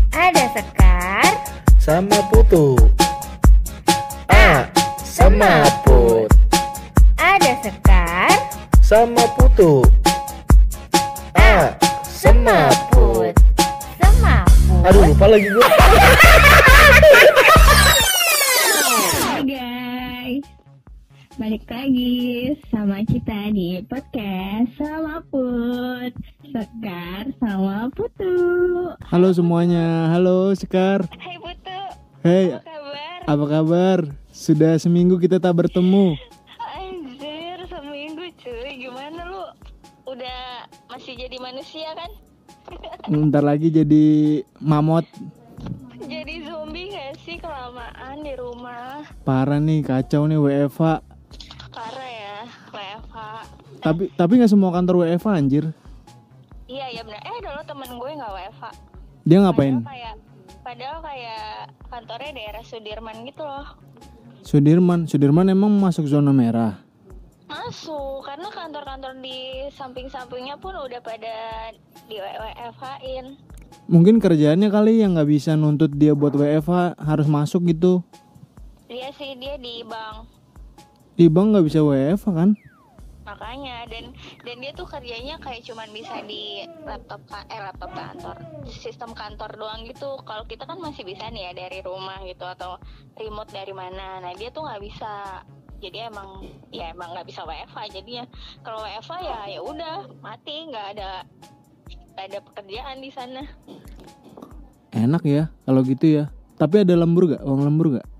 Ada Sekar sama Putu. A sama Put. Ada Sekar Sama Putu. A sama Put. Semaput. Aduh, lupa lagi gue. Hai guys, balik lagi sama kita di podcast sama Put, Sekar sama Putu. Halo semuanya, halo Sekar. Hai Putu, Hei, apa kabar? apa kabar? Sudah seminggu kita tak bertemu. Anjir, seminggu cuy, gimana lu? Udah masih jadi manusia kan? Ntar lagi jadi mamot. Jadi zombie gak sih kelamaan di rumah? Parah nih, kacau nih WFH. Parah ya, WFH. Tapi nggak semua kantor WFH anjir. Iya benar. Dulu temen gue gak WFH. Dia ngapain? Padahal kayak kantornya daerah Sudirman gitu loh. Sudirman emang masuk zona merah. Masuk, karena kantor-kantor di samping-sampingnya pun udah pada di WFH-in. Mungkin kerjaannya kali yang nggak bisa nuntut dia buat WFH harus masuk gitu. Iya sih, dia di bank. Di bank nggak bisa WFH kan? Makanya, dan dia tuh kerjanya kayak cuman bisa di laptop kantor, sistem kantor doang gitu. Kalau kita kan masih bisa nih ya dari rumah gitu atau remote dari mana. Nah dia tuh nggak bisa. Jadi emang nggak bisa WFH. Jadinya kalau WFH ya udah mati, nggak ada pekerjaan di sana. Enak ya kalau gitu ya. Tapi ada lembur gak? Uang lembur gak?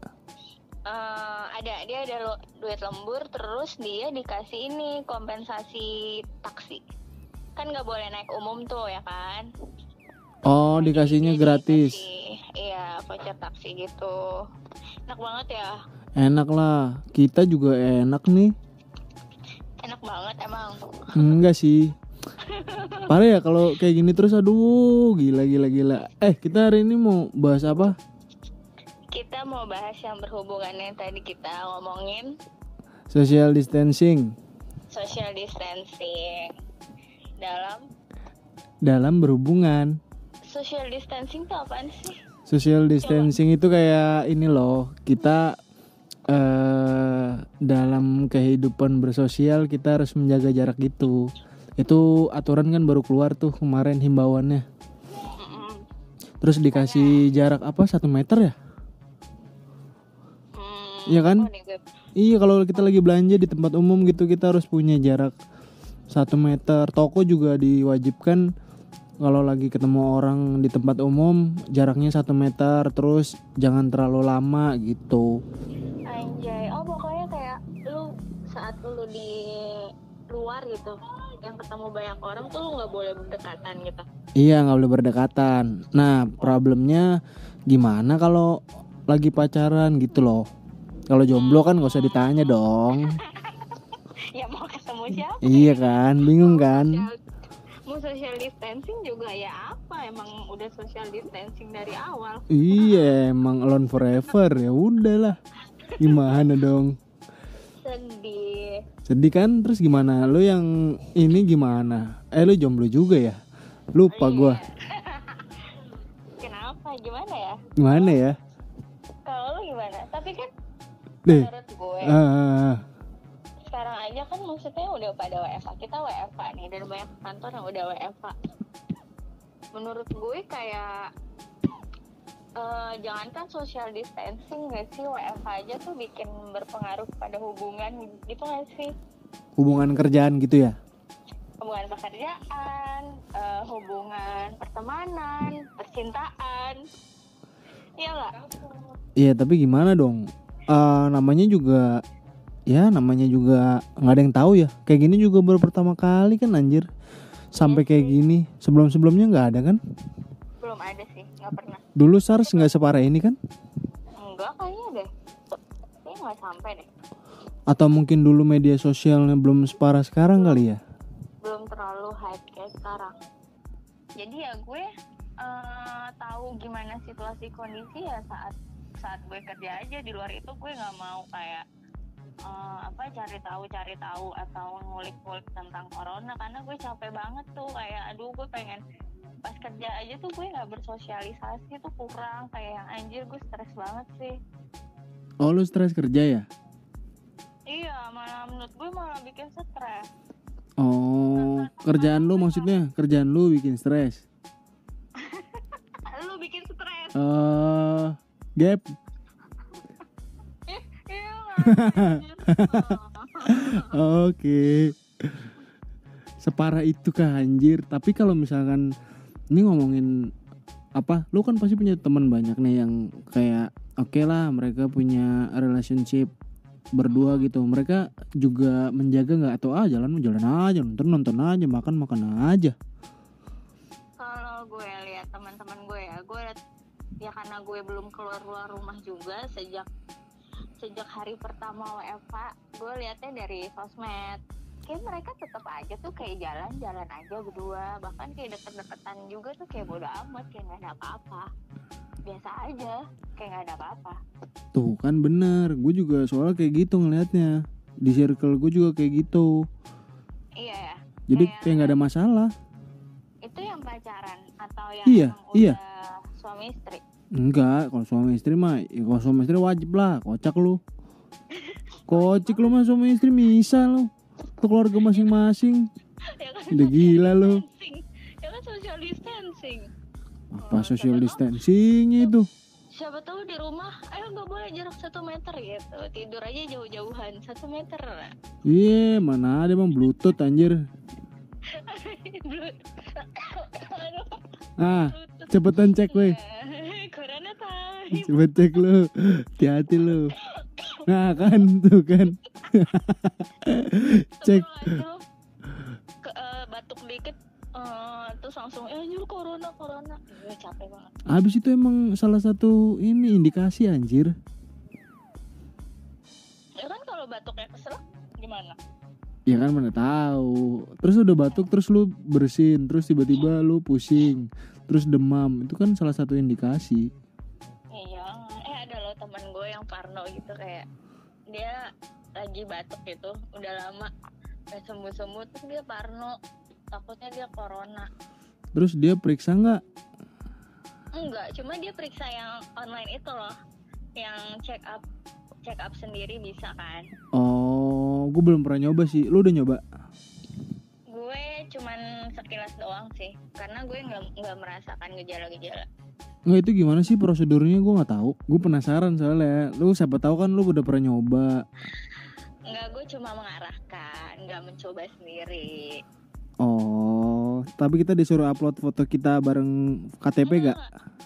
Dia ada duit lembur, terus dia dikasih ini kompensasi taksi. Kan nggak boleh naik umum tuh ya kan? Oh, dikasihnya gratis. Iya, voucher taksi gitu. Enak banget ya. Enak lah. Kita juga enak nih. Enak banget emang. Enggak sih. Parah ya kalau kayak gini terus, aduh gila. Kita hari ini mau bahas apa? Kita mau bahas yang berhubungan yang tadi kita ngomongin, Social distancing. social distancing. Dalam berhubungan. Social distancing itu apaan sih? Social distancing itu kayak ini loh, kita dalam kehidupan bersosial kita harus menjaga jarak gitu. Itu aturan kan baru keluar tuh kemarin himbauannya. Terus dikasih jarak apa 1 meter ya? Iya kan? Iya, kalau kita lagi belanja di tempat umum gitu kita harus punya jarak 1 meter. Toko juga diwajibkan kalau lagi ketemu orang di tempat umum jaraknya 1 meter. Terus jangan terlalu lama gitu. Anjay, pokoknya kayak lu saat lu di luar gitu, yang ketemu banyak orang tuh lu nggak boleh berdekatan gitu. Iya, nggak boleh berdekatan. Nah, problemnya gimana kalau lagi pacaran gitu loh? Kalau jomblo kan nggak usah ditanya dong. Ya mau ketemu siapa? Iya kan, bingung kan? Mau social distancing juga ya apa? Emang udah social distancing dari awal. Iya, emang alone forever, ya udahlah. Gimana dong? Sedih kan? Terus gimana? Lu yang ini gimana? Lu jomblo juga ya? Lupa gua. Kenapa? Gimana ya? Gimana ya? Kalau lu gimana? Tapi kan Deh. menurut gue sekarang aja kan maksudnya udah pada WFH. Kita WFH nih, dan banyak kantor yang udah WFH. Menurut gue kayak jangankan social distancing gak sih, WFH aja tuh bikin berpengaruh pada hubungan gitu gak sih? Hubungan kerjaan gitu ya? Hubungan pekerjaan, hubungan pertemanan, percintaan. Iya gak? Iya, tapi gimana dong? Namanya juga nggak ada yang tahu ya. Kayak gini juga baru pertama kali kan anjir. Sampai kayak gini. Sebelumnya nggak ada kan? Belum ada sih, nggak pernah. Dulu SARS nggak separah ini kan? Enggak kayaknya deh. Kayaknya nggak sampai deh. Atau mungkin dulu media sosialnya belum separah sekarang kali ya? Belum terlalu hype kayak sekarang. Jadi ya gue tahu gimana situasi kondisi ya saat gue kerja aja. Di luar itu gue nggak mau kayak cari tahu atau ngulik-ngulik tentang corona, karena gue capek banget tuh, kayak aduh gue pengen pas kerja aja tuh gue nggak bersosialisasi tuh kurang, kayak yang anjir gue stres banget sih. Oh lu stres kerja ya? Iya, malah menurut gue malah bikin stres. Oh kerjaan lu maksudnya, kerjaan lu bikin stres? Lu bikin stres. Gap. Iya nggak? Oke. Separah itu kah anjir? Tapi kalau misalkan ini ngomongin apa, lu kan pasti punya teman banyak nih yang kayak oke lah mereka punya relationship berdua gitu. Mereka juga menjaga nggak, atau jalan aja, nonton aja, makan aja. Kalau gue lihat teman-teman gue lihat ya, karena gue belum keluar rumah juga sejak hari pertama WFH, gue lihatnya dari sosmed. Kayak mereka tetap aja tuh kayak jalan aja berdua, bahkan kayak deket-deketan juga tuh kayak bodo amat, kayak nggak ada apa-apa, biasa aja, kayak nggak ada apa-apa. Tuh kan bener, gue juga soalnya kayak gitu ngelihatnya. Di circle gue juga kayak gitu. Iya ya. Jadi kayak nggak ada masalah. Itu yang pacaran atau yang Iya, emang iya. udah suami istri? Enggak, kalau suami istri mah, ya kalau suami istri wajib lah, kocak lu. Kocik lu mah suami istri misal lu. Tuh keluarga masing-masing. Ya kan Udah gila lu. Ya kan social distancing. Apa social distancing itu? Siapa tahu di rumah, ayo nggak boleh jarak 1 meter gitu. Tidur aja jauh-jauhan 1 meter. Iya, mana ada emang bluetooth anjir. Ah, cepetan cek weh. Corona time. Cepet cek lu. Hati-hati lu. Nah kan, tuh kan. Cek. Batuk dikit, terus langsung anjir corona. Gue capek banget. Habis itu emang salah satu ini indikasi anjir. Ya kan kalau batuknya keselak gimana? Ya kan mana tahu. Terus udah batuk terus lu bersin, terus tiba-tiba lu pusing, terus demam. Itu kan salah satu indikasi. Iya, ada loh teman gue yang parno gitu, kayak dia lagi batuk gitu, udah lama gak sembuh-sembuh, terus dia parno, takutnya dia corona. Terus dia periksa nggak? Enggak, cuma dia periksa yang online itu loh, yang check up sendiri bisa kan. Oh, gue belum pernah nyoba sih. Lu udah nyoba? Gue cuman sekilas doang sih, karena gue nggak merasakan gejala-gejala. Nggak, itu gimana sih prosedurnya? Gue nggak tahu. Gue penasaran soalnya. Lu siapa tahu kan lu udah pernah nyoba. Enggak, gue cuma mengarahkan, nggak mencoba sendiri. Oh, tapi kita disuruh upload foto kita bareng KTP gak?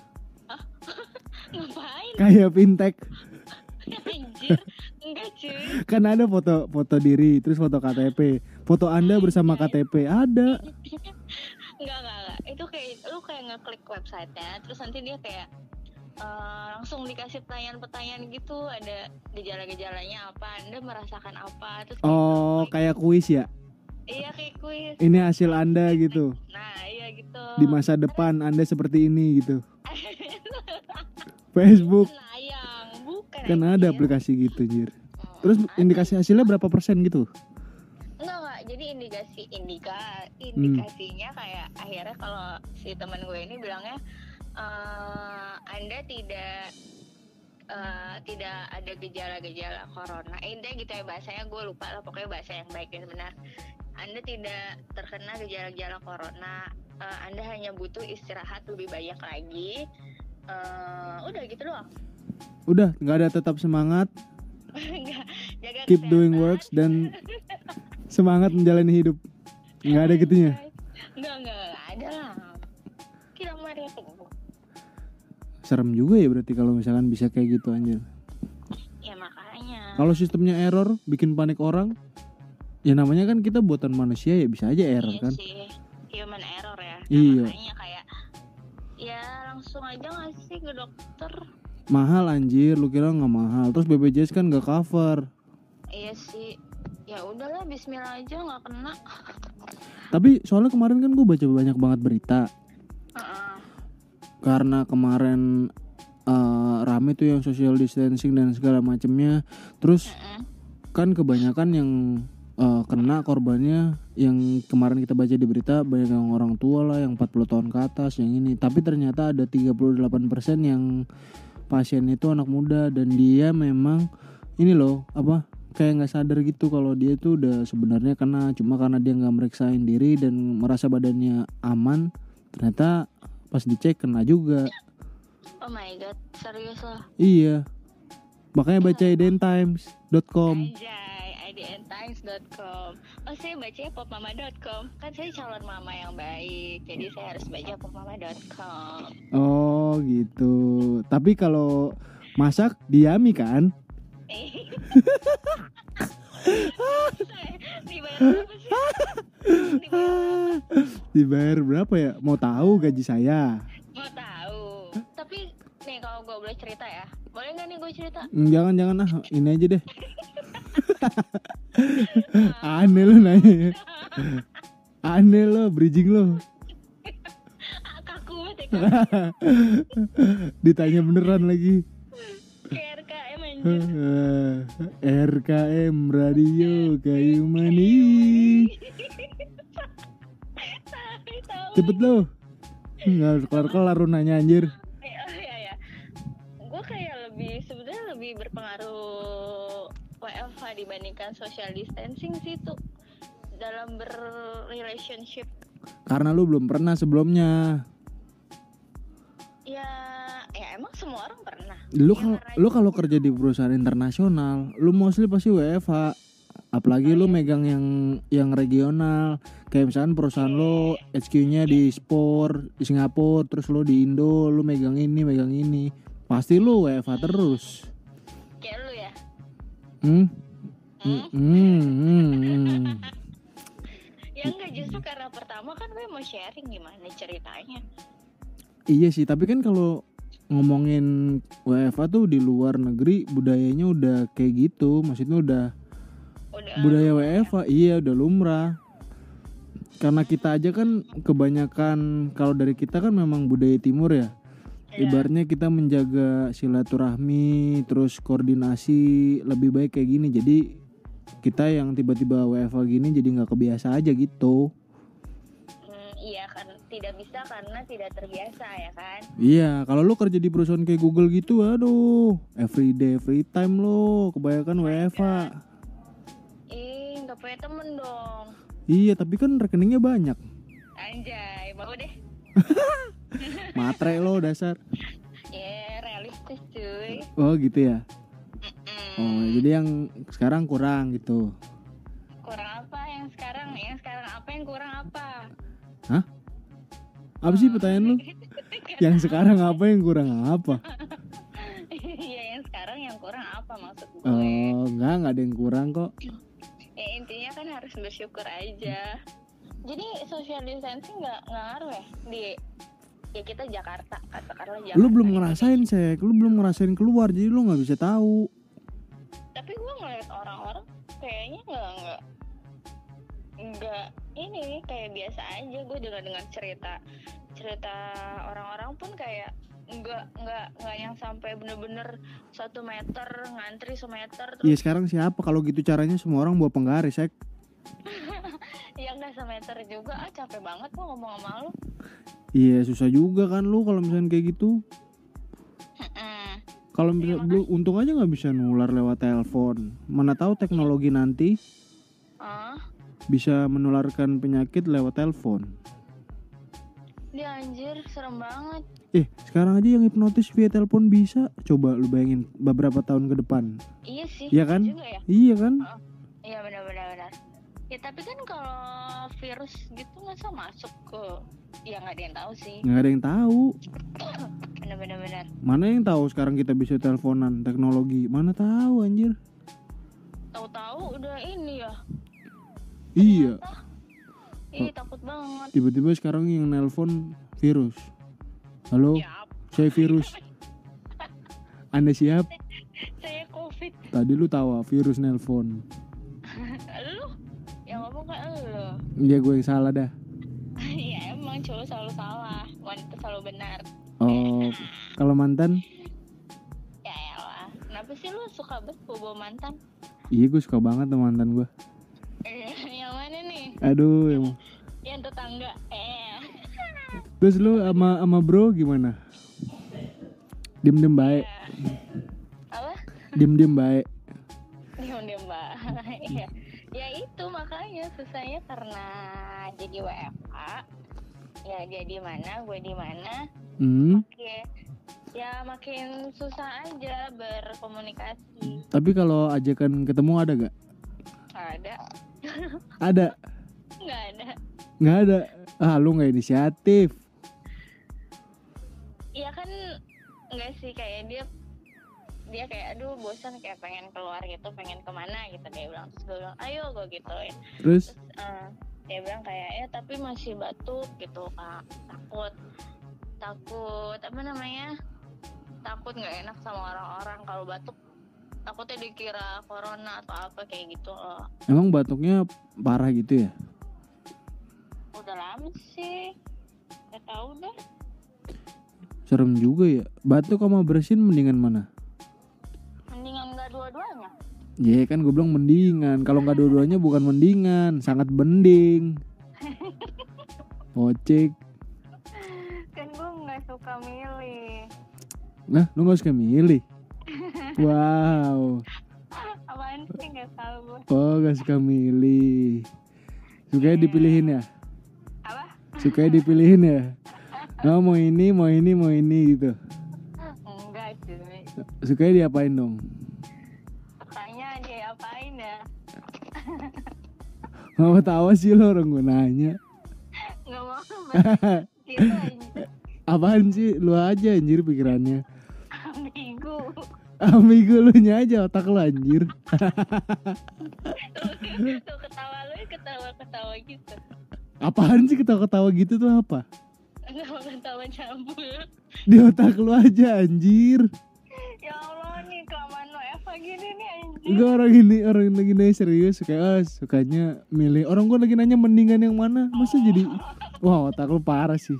Ngapain? Kayak fintech. Anjir, enggak cuy. Kan ada foto diri, terus foto KTP. Foto Anda bersama KTP ada. Enggak. Itu kayak lu kayak ngeklik websitenya, terus nanti dia kayak langsung dikasih pertanyaan-pertanyaan gitu, ada gejala-gejalanya apa, Anda merasakan apa, terus Oh, kayak kuis ya? iya kayak kuis. Ini hasil Anda gitu. Nah, iya gitu. Di masa depan Anda seperti ini gitu. Facebook Sayang, bukan. kan ada anjir. aplikasi gitu, Jir. Terus indikasi hasilnya berapa persen gitu? Enggak, jadi indikasinya kayak akhirnya kalau si teman gue ini bilangnya Anda tidak ada gejala-gejala corona. Intinya gitu ya bahasanya, gue lupa lah, pokoknya bahasa yang baik dan benar. Anda tidak terkena gejala-gejala corona. Anda hanya butuh istirahat lebih banyak lagi. Udah gitu doang. Udah, nggak ada, tetap semangat, Enggak, jaga keep kesehatan. doing works dan semangat menjalani hidup. Nggak ada gitunya. Enggak ada lah. Kita mari tunggu. Serem juga ya berarti kalau misalkan bisa kayak gitu anjir. Ya makanya. Kalau sistemnya error bikin panik orang, ya namanya kan kita buatan manusia ya, bisa aja error Iya kan. sih, human error ya. Nah, Iya. makanya kayak ya langsung aja nggak sih ke dokter. Mahal anjir, lu kira nggak mahal? Terus BPJS kan nggak cover. Iya sih. Ya udahlah, Bismillah aja nggak kena. Tapi soalnya kemarin kan gue baca banyak banget berita. Karena kemarin rame tuh yang social distancing dan segala macemnya. Terus kan kebanyakan yang kena korbannya yang kemarin kita baca di berita banyak yang orang tua lah, yang 40 tahun ke atas, yang ini. Tapi ternyata ada 38% yang pasien itu anak muda, dan dia memang ini loh apa kayak nggak sadar gitu kalau dia tuh udah sebenarnya kena, cuma karena dia nggak meriksain diri dan merasa badannya aman, ternyata pas dicek kena juga. Oh my god, serius loh. Iya, makanya baca idntimes.com. Anjay, idntimes.com. Oh, saya bacanya popmama.com. Kan saya calon mama yang baik, jadi saya harus baca popmama.com. Oh gitu. Tapi kalau masak diami kan? Dibayar berapa sih? Dibayar berapa ya? Mau tahu gaji saya? Mau tahu. Tapi nih kalau gue boleh cerita ya, boleh nggak nih gue cerita? Jangan ah, ini aja deh. Aneh lo nanya. Aneh lo, bridging lo. Kaku banget ya. Ditanya beneran lagi. Kayak RKM anjir. RKM Radio Kayu Manis. Cepet lo. Nggak kelar-kelar lu nanya anjir. Iya. Gue kayak sebenarnya lebih berpengaruh WFH dibandingkan social distancing sih tuh dalam berrelationship. Karena lu belum pernah sebelumnya. Ya emang semua orang pernah. Lu kalau kerja di perusahaan internasional, lu mostly pasti WFH. Apalagi lu megang yang regional, kayak misalkan perusahaan lo HQ-nya di di Singapura, terus lo di Indo, lu megang ini, pasti lu WFH terus. Kayak lu ya? Ya enggak, justru karena pertama kan gue mau sharing gimana ceritanya. Iya sih, tapi kan kalau ngomongin WFH tuh di luar negeri budayanya udah kayak gitu, maksudnya udah budaya WFH, iya udah lumrah. Karena kita aja kan kebanyakan kalau dari kita kan memang budaya timur ya. Ibaratnya kita menjaga silaturahmi, terus koordinasi lebih baik kayak gini. Jadi kita yang tiba-tiba WFH gini jadi nggak kebiasa aja gitu. Iya kan, tidak bisa karena tidak terbiasa ya kan. Iya, kalau lu kerja di perusahaan kayak Google gitu, aduh, every day, every time lo kebanyakan WFH. Nggak punya temen dong. Iya, tapi kan rekeningnya banyak. Anjay, mau deh. Matre lo dasar. Ya, realistis cuy. Oh gitu ya. Oh, jadi yang sekarang kurang gitu. Kurang apa yang sekarang? Yang sekarang apa yang kurang apa? Hah? Apa sih pertanyaan lu? Yang sekarang apa yang kurang apa? Iya, yang sekarang yang kurang apa maksud gue? Oh, enggak ada yang kurang kok. Ya intinya kan harus bersyukur aja. Jadi social distancing nggak ngaruh ya di ya kita Jakarta, katakanlah Jakarta. Lu belum ngerasain Sek, lu belum ngerasain keluar, jadi lu nggak bisa tahu. Tapi gue ngeliat orang-orang kayaknya nggak ini kayak biasa aja. Gue dengan cerita orang-orang pun kayak nggak yang sampai bener-bener 1 meter ngantri semeter terus. Iya sekarang siapa kalau gitu caranya semua orang bawa penggaris Sek. Ya nggak semeter juga, capek banget gue ngomong sama lu. Iya susah juga kan lu kalau misalnya kayak gitu. Kalau misalnya untung aja nggak bisa nular lewat telepon. Mana tahu teknologi nanti bisa menularkan penyakit lewat telepon. Dia anjir serem banget. Sekarang aja yang hipnotis via telepon bisa. Coba lu bayangin beberapa tahun ke depan. Iya sih. Iya kan? Juga ya? Iya kan? Iya benar. Ya tapi kan kalau virus gitu masa masuk ke ya nggak ada yang tahu sih. Nggak ada yang tahu. Benar. Mana yang tahu sekarang kita bisa teleponan teknologi? Mana tahu anjir. Tahu-tahu udah ini ya. Iya. Ih takut banget. Tiba-tiba sekarang yang nelpon virus. Halo, Ya, saya virus. Anda siap? saya COVID. Tadi lu tawa virus nelpon. Lu yang ngomong kan lu. Iya gue yang salah dah. Ya emang cowok selalu salah, wanita selalu benar. Oh, kalau mantan? Ya elah, kenapa sih lu suka banget bawa mantan? Iya gue suka banget sama mantan gue. Yang mana nih? Aduh, emang. Yang tetangga. Terus lu sama bro gimana? Diem baik. Apa? Diem baik. Diam mbak. Iya. Ya itu makanya susahnya karena jadi WFA. Ya dia di mana, gue di mana. Oke. Ya makin susah aja berkomunikasi. Tapi kalau ajakan ketemu ada gak? Ada. Ada. Nggak ada. Ah, lu nggak inisiatif. Iya kan nggak sih, kayak dia kayak aduh bosan, kayak pengen keluar gitu, pengen kemana gitu, dia bilang. Terus gue bilang ayo, gue gituin. Terus dia bilang kayak ya tapi masih batuk gitu kak, takut apa namanya, takut nggak enak sama orang-orang kalau batuk, takutnya dikira corona atau apa kayak gitu loh. Emang batuknya parah gitu ya? Udah lama sih, nggak tahu deh. Serem juga ya. Batuk sama bersin mendingan mana? Mendingan nggak dua-duanya. Ya kan gue bilang mendingan. Kalau nggak dua-duanya bukan mendingan, sangat bending. Ocek. Kan gue nggak suka milih. Nah, lu nggak suka milih? Wow. Apaan sih, nggak tahu gue. Oh, nggak suka milih. Sukanya dipilihin ya? Apa? Sukanya dipilihin ya? Oh, mau ini gitu. Enggak cuy. Sukanya diapain dong? Tanya dia apain ya? Mau tahu sih lo, orang gue nanya. Nggak mau banget. Gitu aja. Apaan sih? Lu aja anjir pikirannya. Ambigu Amigo lu nya aja, otak lu anjir. Tuh ketawa lu ketawa gitu. Apaan sih ketawa-ketawa gitu tuh apa? Ketawa campur. Di otak lu aja anjir. Ya Allah nih kelamaan lo Eva gini nih anjir. Enggak, orang lagi nanya serius, kayak sukanya milih. Orang gua lagi nanya mendingan yang mana. Masa jadi wah, otak lu parah sih.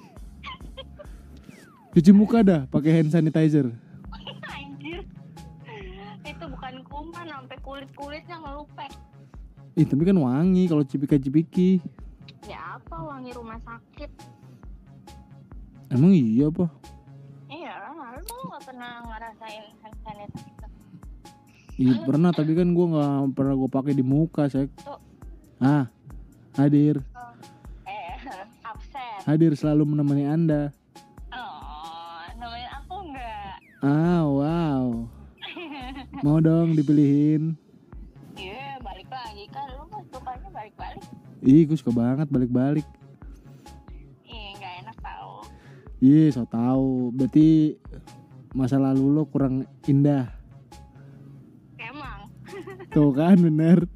Cuci muka dah pakai hand sanitizer. Anjir. Itu bukan kuman, sampai kulit-kulitnya ngelupek. Ih, tapi kan wangi kalau cipika-cipiki. Ya apa, wangi rumah sakit. Emang iya apa? Iya, lu gak pernah ngerasain hand sanitizer. Iya pernah, tapi kan gue nggak pernah gue pakai di muka, Sek. Tuh. Hadir Absen. Hadir selalu menemani Anda. Oh, namanya aku enggak. Wow. Mau dong dipilihin. Iya, balik lagi kan lu mah sukanya balik-balik. Ih, gue suka banget balik-balik. Iya, nggak enak tau. Iya, so tau. Berarti masa lalu lo kurang indah. Emang. Tuh kan, bener.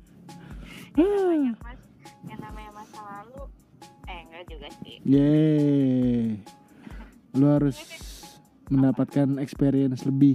Yang namanya masa lalu. Enggak juga sih. Yeay. Lo harus mendapatkan experience lebih.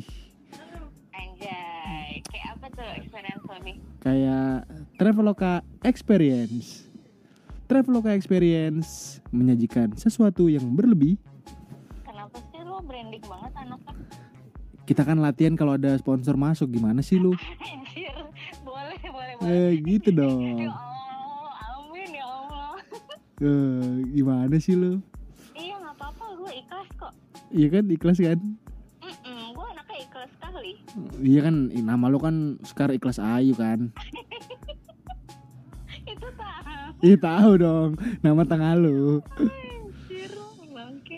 Anjay. Kayak apa tuh experience lebih? Kayak Traveloka Experience. Traveloka Experience menyajikan sesuatu yang berlebih. Kenapa sih lu branding banget anaknya? Kita kan latihan kalau ada sponsor masuk, gimana sih lu? Anjir. Boleh. Gitu dong. Ya Allah, amin ya Allah. Gimana sih lu? Iya, nggak apa-apa, gue ikhlas kok. Iya kan, ikhlas kan? Gue anaknya ikhlas sekali. Iya kan, nama lu kan Sekar Ikhlas Ayu kan? Itu tahu. Iya tahu dong, nama tengah lu. Anjir, bangke.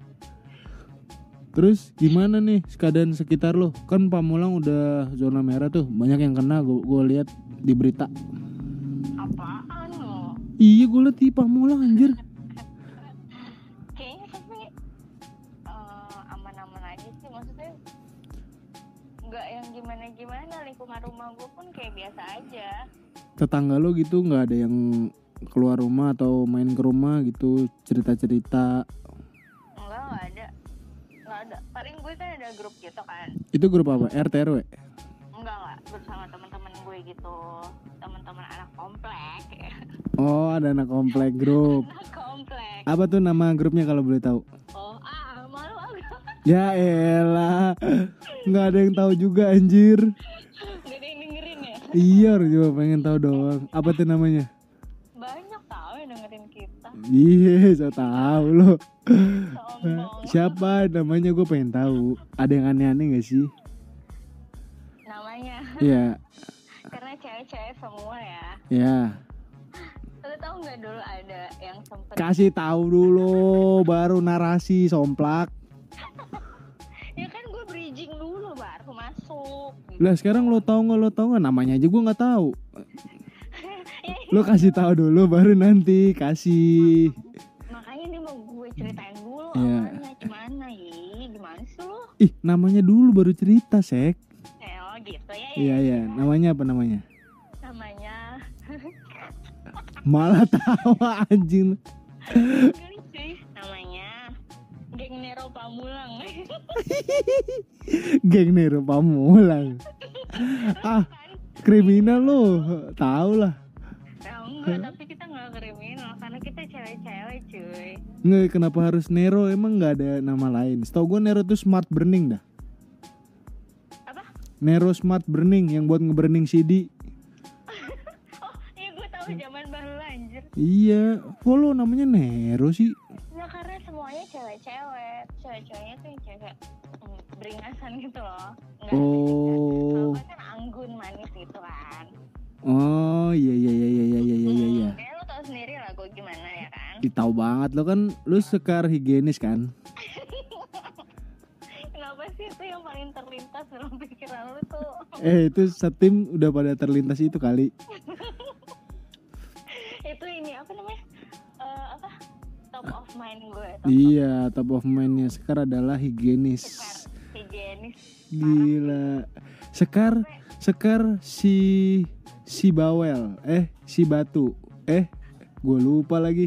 Terus gimana nih keadaan sekitar lo? Kan Pamulang udah zona merah tuh, banyak yang kena. Gue lihat di berita. Apaan lo? Iya, gue liat di Pamulang anjir. Kayaknya tapi aman-aman aja sih, maksudnya nggak yang gimana-gimana. Lingkungan rumah gue pun kayak biasa aja. Tetangga lo gitu nggak ada yang keluar rumah atau main ke rumah gitu, cerita-cerita? Nggak ada. Paling gue kan ada grup gitu kan. Itu grup apa? RT RW? Enggak, grup sama teman-teman gue gitu, teman-teman anak komplek. Oh, ada anak komplek grup. Anak komplek. Apa tuh nama grupnya kalau boleh tahu? Oh, malu agak. Ya elah, nggak ada yang tahu juga anjir. Gak ada yang dengerin ya. Iya, coba pengen tahu doang. Apa tuh namanya? Banyak tahu yang dengerin kita. Iya, saya tahu loh. Sombong. Siapa namanya gue pengen tahu. Ada yang aneh-aneh gak sih? Namanya. Iya, Karena cewek-cewek semua ya. ya. Lu tahu nggak dulu ada yang sempet Kasih tahu dulu, baru narasi somplak. ya kan gue bridging dulu baru masuk. Lah sekarang lo tau nggak namanya aja gue nggak tahu. Lo kasih tahu dulu baru nanti kasih. Makanya dia mau gue ceritain dulu Iya. awalnya gimana gimana sih lu? Ih, namanya dulu baru cerita, Sek. Oh gitu ya. Iya, iya. Namanya apa namanya? Namanya Malah tawa anjing. geli cuy. Namanya Geng Nero Pamulang. Geng Nero Pamulang. Ah, kriminal lo. Tahu lah. Tahu enggak, tapi kita nggak kriminal karena kita cewek-cewek cuy. Nggak, kenapa harus Nero? Emang nggak ada nama lain? Setahu gue Nero tuh smart burning dah. Apa? Nero smart burning yang buat nge-burning CD. Oh iya gue tahu zaman baru anjir. Iya, kok lo namanya Nero sih? Nah karena semuanya cewek-cewek, cewek-ceweknya tuh yang cewek beringasan gitu loh. Enggak. Oh. Kalau kan anggun manis gitu kan. Oh, iya iya iya iya iya iya iya. Kayak lo tau sendiri lah gue gimana ya kan. Ih, tahu banget lo kan, lo sekar higienis kan? Kenapa sih itu yang paling terlintas dalam pikiran lo tuh? Itu setim udah pada terlintas itu kali. Itu ini apa namanya? Apa? Top of mind gue. Iya, top of mind-nya Sekar adalah higienis. Sekar higienis. Gila. Sekar si bawel, si batu. Gue lupa lagi.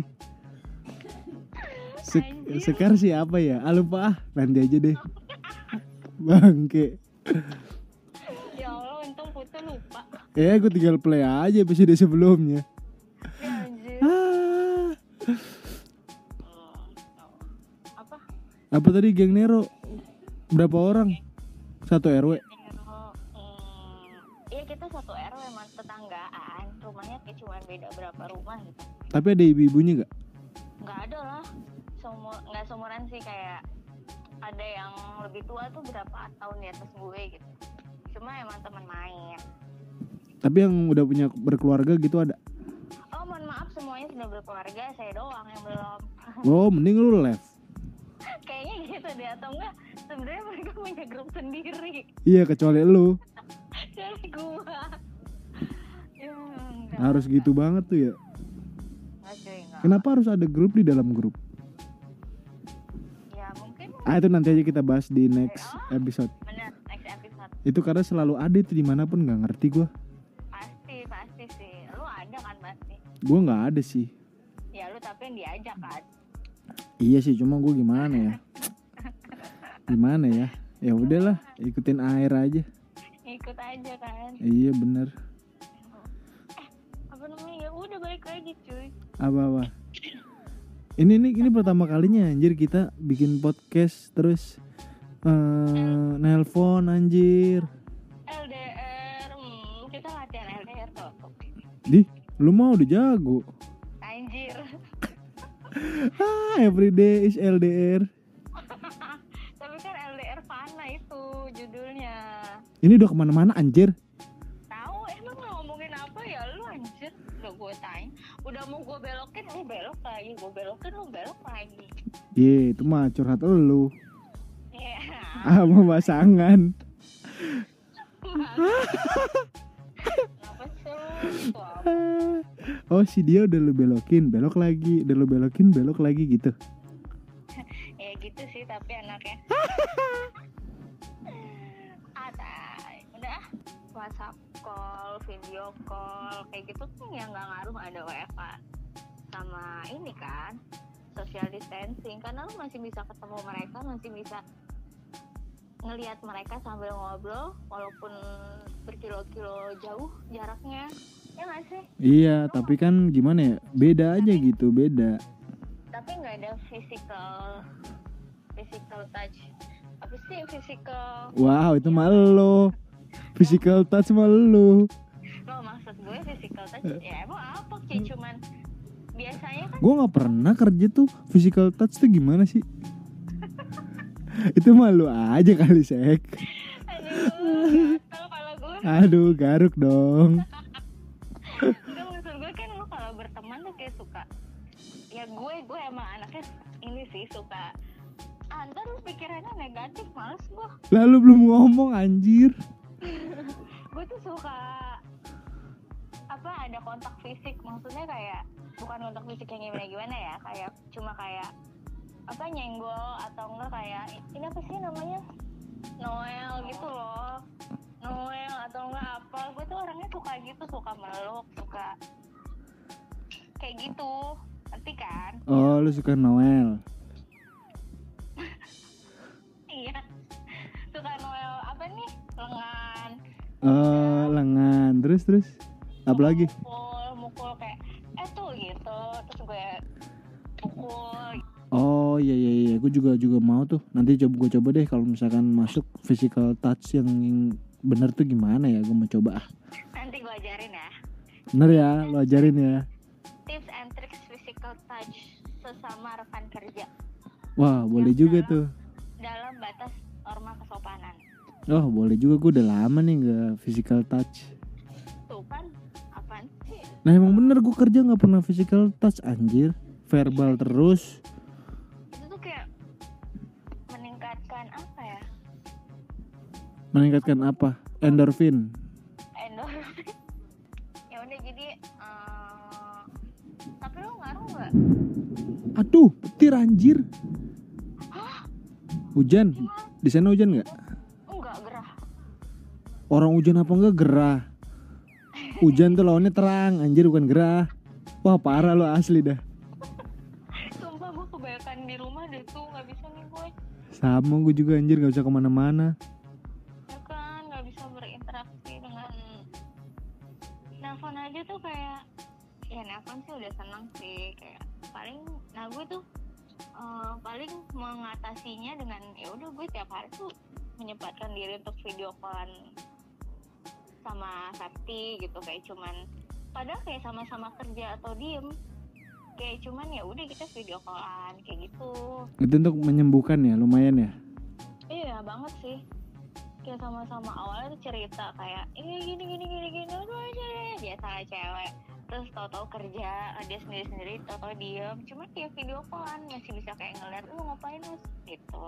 Anjir. Sekar siapa ya? Lupa nanti aja deh. Bangke. Ya Allah, untung Putu lupa. Gue tinggal play aja episode sebelumnya. Ya anjir. Apa? Apa tadi geng Nero? Berapa orang? Satu RW. Iya kita satu RW emang tetanggaan. Rumahnya kayak cuma beda berapa rumah gitu. Tapi ada ibu-ibunya gak? Nggak ada lah. Nggak seumuran sih, kayak ada yang lebih tua tuh berapa tahun di atas gue gitu. Cuma emang teman main. Tapi yang udah punya berkeluarga gitu ada? Oh mohon maaf, semuanya sudah berkeluarga, saya doang yang belum. Oh, mending lu left. Kayaknya gitu deh, atau enggak sebenarnya mereka punya grup sendiri. Iya, kecuali lu. Dari gua. Ya, enggak. Harus gitu banget tuh ya. Enggak cuy, enggak. Kenapa harus ada grup di dalam grup? Ya mungkin Itu nanti aja kita bahas di next episode. bener, next episode. Itu karena selalu ada itu dimanapun, nggak ngerti gue. Pasti sih. Lu ada kan pasti. Gue nggak ada sih. Ya lu tapi yang diajak kan. Iya sih, cuma gue gimana ya? Gimana ya? Ya udahlah, ikutin air aja. Ikut aja kan. Iya bener. Apa namanya? Ya udah balik lagi cuy. Apa? Ini pertama kalinya anjir kita bikin podcast terus nelpon anjir. LDR, kita latihan LDR tuh. Lu mau udah jago. Anjir. Everyday is LDR. Tapi kan LDR Fana itu judulnya. Ini udah kemana-mana anjir. Tahu emang ngomongin apa ya lu anjir? Udah gue tanya. Udah mau gue belokin, lu belok lagi. Gue belokin, lu belok lagi. Itu mah curhat lu. Iya. Sama pasangan. Kenapa sih lu gitu apa? Oh, si dia udah lu belokin, belok lagi. Udah lu belokin, belok lagi gitu. Ya gitu sih tapi anaknya. Udah WhatsApp call, video call kayak gitu tuh ya nggak ngaruh ada WFH sama ini kan social distancing, karena lu masih bisa ketemu mereka, masih bisa ngelihat mereka sambil ngobrol walaupun berkilo-kilo jauh jaraknya, ya nggak sih? Iya, tapi kan gimana ya? Beda aja gitu, beda. Tapi nggak ada physical touch. Apa sih physical? Wow, itu mah lo. Physical touch mah lo. touch ya emang apa kayak cuman biasanya kan Gue nggak pernah kerja tuh physical touch tuh gimana sih? Itu malu aja kali Sek. aduh kalau gue Aduh garuk dong. enggak maksud gue kan lu kalau berteman tuh kayak suka ya gue emang anaknya ini sih suka ntar lu pikirannya negatif males gue Lalu belum ngomong anjir. gue tuh suka apa ada kontak fisik maksudnya kayak bukan kontak fisik yang gimana ya kayak cuma kayak apa nyenggol atau enggak kayak ini apa sih namanya Noel gitu loh Noel atau enggak apa gue tuh orangnya suka gitu suka meluk suka kayak gitu ngerti kan Oh lu suka Noel. iya suka Noel apa nih lengan Oh lengan. Terus apa lagi? mukul kayak tuh gitu terus gue pukul Oh iya gue juga mau tuh. Nanti gue coba deh kalau misalkan masuk physical touch yang bener tuh gimana ya. Gue mau coba. nanti gue ajarin ya Bener ya, lo ajarin ya. tips and tricks physical touch sesama rekan kerja Wah boleh juga tuh. dalam batas norma kesopanan. Oh boleh juga, gue udah lama nih gak physical touch. Tuh kan, apaan sih? Nah emang bener gue kerja gak pernah physical touch anjir. Verbal terus. Itu tuh kayak meningkatkan apa ya? Meningkatkan apa? Endorfin. Endorfin. Ya udah jadi, tapi lo ngaruh nggak? Aduh petir anjir. Hujan? Di sana hujan gak? Enggak, gerah. Orang hujan apa enggak gerah. Hujan tuh lawannya terang anjir bukan gerah. Wah parah lo asli dah. Sumpah gue kebanyakan di rumah deh tuh, nggak bisa nih gue. Sama gue juga anjir gak bisa kemana-mana. Ya kan, nggak bisa berinteraksi dengan nelfon aja tuh kayak, ya nelfon sih udah seneng sih kayak paling, nah gue tuh paling mengatasinya dengan ya udah gue tiap hari tuh menyempatkan diri untuk video callan sama Sakti gitu kayak cuman padahal kayak sama-sama kerja atau diem kayak cuman ya udah kita video callan kayak gitu. Itu untuk menyembuhkan ya lumayan ya. Iya banget sih kayak sama-sama awalnya tuh cerita kayak gini aduh aja biasa cewek terus tau-tau kerja dia sendiri tau-tau diem cuman kayak video callan masih bisa kayak ngeliat lu ngapain mas gitu.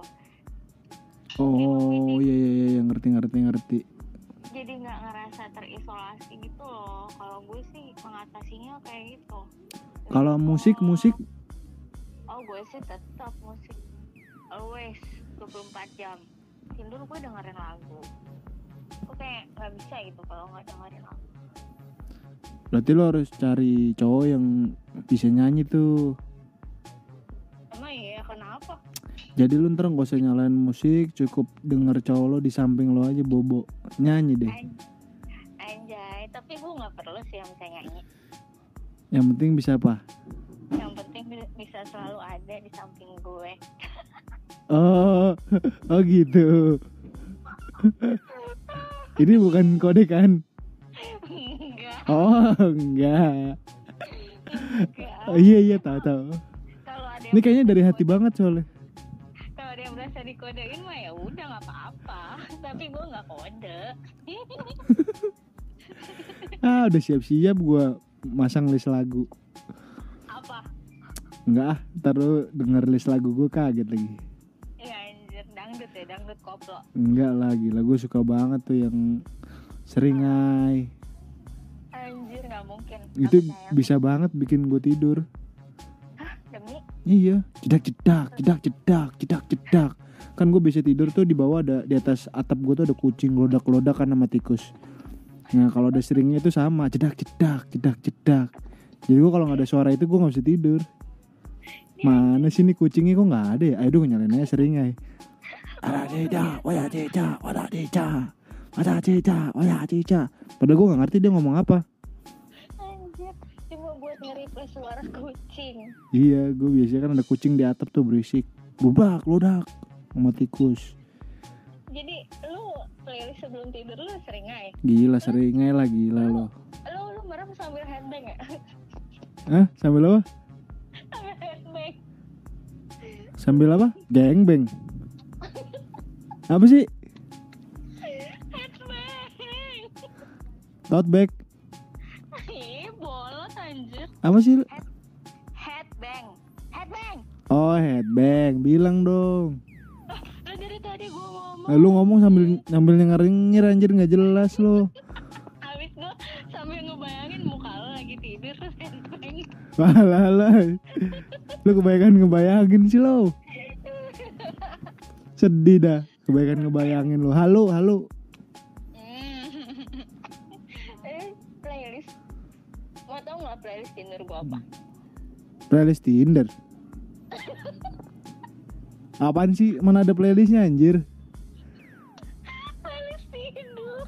Oh iya ngerti. Jadi nggak ngerasa terisolasi gitu loh. Kalau gue sih mengatasinya kayak gitu. Kalau musik Oh gue sih tetap musik always 24 jam. Tidur gue dengerin lagu. Gue kayak nggak bisa gitu kalau nggak dengerin lagu. berarti lo harus cari cowok yang bisa nyanyi tuh. Emang iya kenapa? Jadi lu ntar gak usah nyalain musik, cukup denger cowok lo di samping lo aja bobo nyanyi deh. Anjay, tapi gue nggak perlu sih yang bisa nyanyi. Yang penting bisa apa? Yang penting bisa selalu ada di samping gue. Oh gitu. Ini bukan kode kan? Enggak. Oh enggak. Oh, iya tahu. Kalau ada Ini kayaknya dari hati banget soalnya. kalau ada yang berasa dikodein mah ya udah nggak apa-apa. Tapi gue nggak kode. Udah siap-siap gue masang list lagu. Apa? Enggak ntar lu denger list lagu gue kaget lagi. Ya anjir dangdut ya dangdut koplo. Enggak lagi, lagu suka banget tuh yang Seringai. Anjir nggak mungkin. Itu Aku sayang. bisa banget bikin gue tidur. Demi Iya, jedak. Kan gue bisa tidur tuh di bawah ada di atas atap gue tuh ada kucing lodak-lodak kan sama tikus. Nah kalau ada seringnya itu sama jedak. Jadi gue kalau nggak ada suara itu gue nggak bisa tidur. Mana sih nih kucingnya kok nggak ada ya? Aduh nyalain aja Seringai. Ada cica. Padahal gue nggak ngerti dia ngomong apa. anjir cuma buat nge-replace suara kucing. Iya, gue biasanya kan ada kucing di atap tuh berisik. Lodak sama tikus. Jadi lu playlist sebelum tidur lu Seringai. Gila Seringai lah gila lo. Lu merem sambil headbang ya? Hah? Sambil apa? Sambil headbang. Sambil apa? Gangbang. Apa sih? Headbang. Tote bag. Ih, bolot anjir. Apa sih? Headbang. Headbang. Oh, headbang. Bilang dong. Lah dari tadi gua ngomong. Lu ngomong sambil nyengir anjir, nggak jelas lo. Habis gua sambil ngebayangin muka lo lagi tidur terus headbang. Walah. Lu ngebayangin sih lo. Sedih dah. Ngebayangin lo. Halo. Playlist. Mau tau nggak playlist Tinder gua apa? Playlist Tinder. Apaan sih? Mana ada playlistnya anjir? Playlist tidur.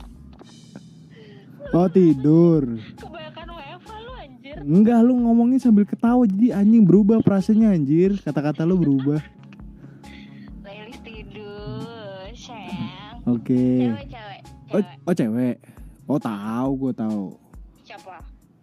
Oh, tidur. Kebanyakan WFH lu anjir. Enggak, lu ngomongin sambil ketawa jadi anjing berubah perasaannya anjir. Kata-kata lu berubah. Playlist tidur, sayang. Oke. Cewek. Oh, cewek. Oh, gue tahu. Siapa?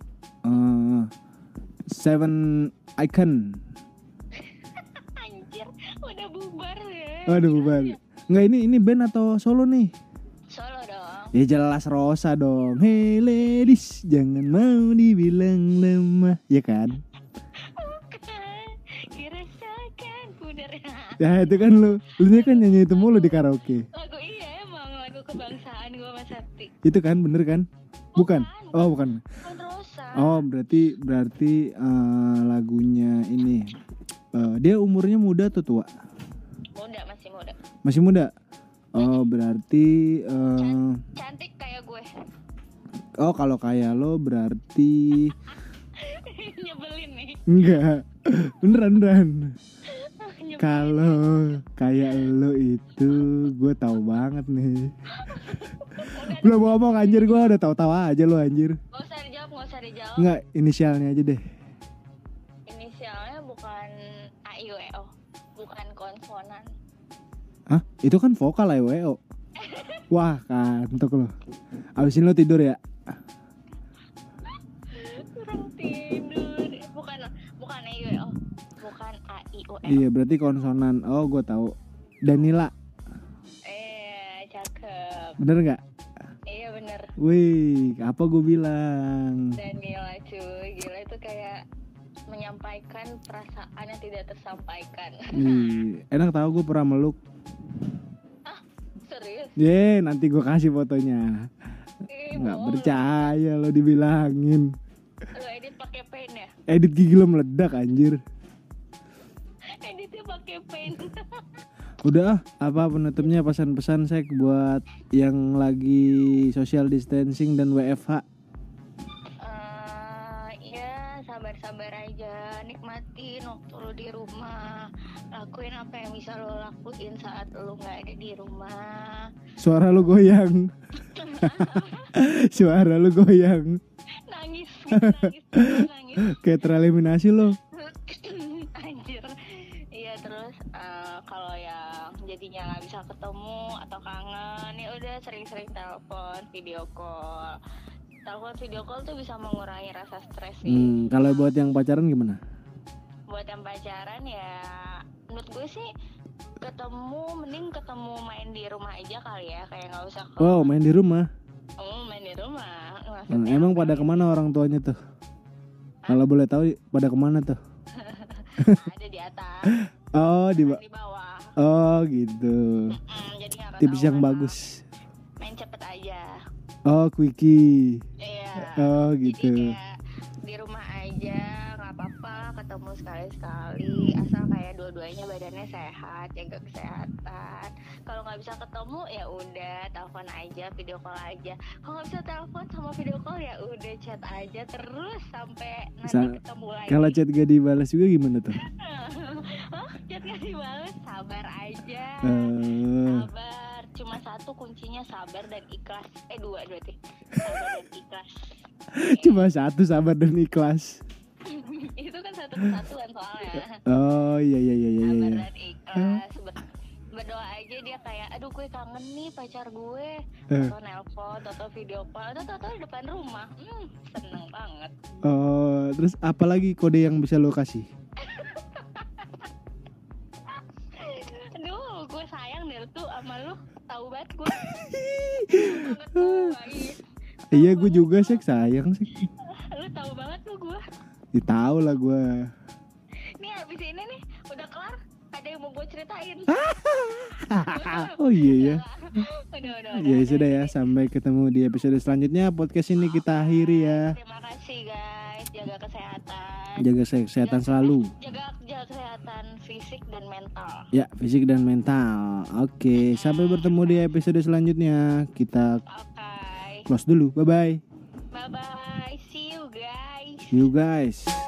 Seven Icon. Anjir, udah bubar ya. Waduh, bubar. Enggak, ini band atau solo nih? Solo dong. Ya jelas Rosa dong. Hey ladies, jangan mau dibilang lemah, ya kan? Bukan, dirasakan pudar. Ya itu kan lu kan nyanyi itu mulu di karaoke. Lagu iya emang lagu kebangsaan gua sama Sakti. Itu kan bener kan? Bukan. Oh, bukan. Bukan Rosa. Oh, berarti lagunya ini. Dia umurnya muda atau tua? Muda, masih muda. Masih muda. Oh, berarti Cantik kayak gue. oh, kalau kayak lo berarti Nyebelin nih. enggak. Beneran. Nyebelin. Kalau kayak lo itu gue tahu banget nih. Belum ngomong anjir, gue udah tahu-tahu aja lo anjir. Gak usah dijawab. Enggak, inisialnya aja deh. Inisialnya bukan A I W O, bukan konsonan. Hah? Itu kan vokal AWO. Wah, kantuk lo. Abis ini lo tidur ya? Kurang tidur. Bukan A I W O, bukan A I O L. Iya, berarti konsonan. Oh, gue tahu. Danila. Cakep. Bener nggak? Iya bener. Wih, apa gue bilang? Danila cuy, gila itu kayak menyampaikan perasaan yang tidak tersampaikan. Enak tahu gue pernah meluk. Serius? Nanti gue kasih fotonya. Nggak Bohong. percaya lo dibilangin. Lo edit pakai pen ya? Edit gigi lo meledak anjir. Editnya pakai pen. Udah, apa penutupnya pesan-pesan sek buat yang lagi social distancing dan WFH? Ya sabar-sabar aja, nikmatin waktu lo di rumah, lakuin apa yang bisa lo lakuin saat lo nggak ada di rumah. Suara lo goyang. Suara lo goyang. Nangis. Kayak tereliminasi lo. Anjir. Iya terus kalau yang jadinya nggak bisa ketemu atau kangen, ya udah sering-sering telepon, video call. Telepon video call tuh bisa mengurangi rasa stres sih. Kalau buat yang pacaran gimana? Buat yang pacaran ya, menurut gue sih mending ketemu main di rumah aja kali ya, kayak nggak usah. Wow, main di rumah. Main di rumah. Emang pada kemana orang tuanya tuh? Kalau boleh tahu pada kemana tuh? Ada di atas. Oh, di bawah. Oh, gitu. Jadi nggak Tips yang ketahuan. bagus. Main cepet aja. Oh, quickie. Iya. Oh, gitu. Jadi kayak di rumah aja nggak apa-apa, ketemu sekali-sekali, asal kayak dua-duanya badannya sehat, jaga kesehatan. Kalau nggak bisa ketemu ya udah telepon aja, video call aja. Kalau nggak bisa telepon sama video call ya udah chat aja terus sampai nanti ketemu lagi. Kalau chat gak dibalas juga gimana tuh? Chat gak dibalas, sabar aja. Sabar, cuma satu kuncinya, sabar dan ikhlas. Dua berarti. Sabar dan ikhlas. Cuma satu, sabar dan ikhlas. Itu kan satu kesatuan soalnya. Oh, iya. Sabar dan ikhlas. berdoa aja dia kayak aduh gue kangen nih pacar gue, atau nelpon atau video call atau depan rumah. Seneng banget. Oh, terus apa lagi kode yang bisa lo kasih? Aduh, gue sayang deh tuh sama lu, tahu banget gue. Banget tuh, Iya, gue juga sih sayang sih. lu tahu banget tuh gue. Ya, tahu lah gue. Nih abis ini nih udah kelar, ada yang mau gue ceritain. Oh iya ya. Udah. Ya sudah ya, sampai ketemu di episode selanjutnya. Podcast ini kita akhiri ya. Terima kasih guys, jaga kesehatan. Jaga kesehatan selalu. Jaga kesehatan fisik dan mental. Ya, fisik dan mental. Oke, sampai bertemu di episode selanjutnya. Kita Oke. close dulu. Bye bye. Bye bye. See you guys. You guys.